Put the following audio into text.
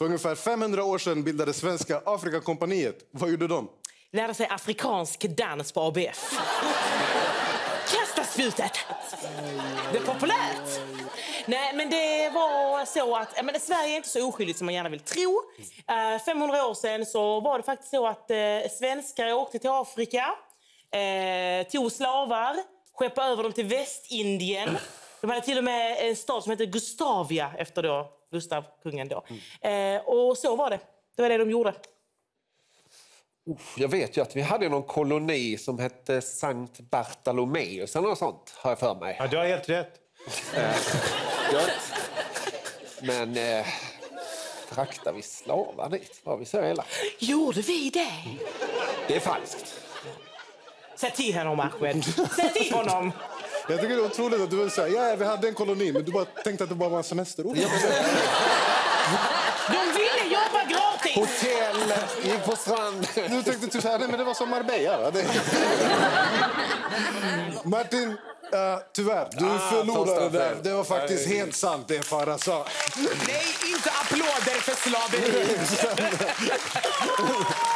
För ungefär 500 år sedan bildade Svenska Afrikakompaniet. Vad gjorde de? Lärde sig afrikansk dans på ABF. Kasta spjutet! Det är populärt. Nej, men det var så att Sverige är inte så oskyldigt som man gärna vill tro. 500 år sedan så var det faktiskt så att svenskar åkte till Afrika, tog slavar, skeppade över dem till Västindien. De hade till och med en stad som heter Gustavia efter då Gustav, kungen då. Och så var det. Det var det de gjorde. Jag vet ju att vi hade någon koloni som hette Sankt Bartolomeus eller något sånt, har jag för mig. Ja, du har helt rätt. Men fraktar vi slavar dit? Var vi så hela? Gjorde vi det? Det är falskt. Säg till honom, Ahmed. Säg till honom. Jag tycker det är otroligt att du vill säga ja, vi hade en koloni, men du bara tänkte att det bara var en semesterort. De ville jobba gratis. Hotell, gick på strand. Du tänkte typ såhär, nej men det var som Marbella. Martin, tyvär, du förlorade där. Det var faktiskt helt sant det Farah sa. Nej, inte applåder för slaveri.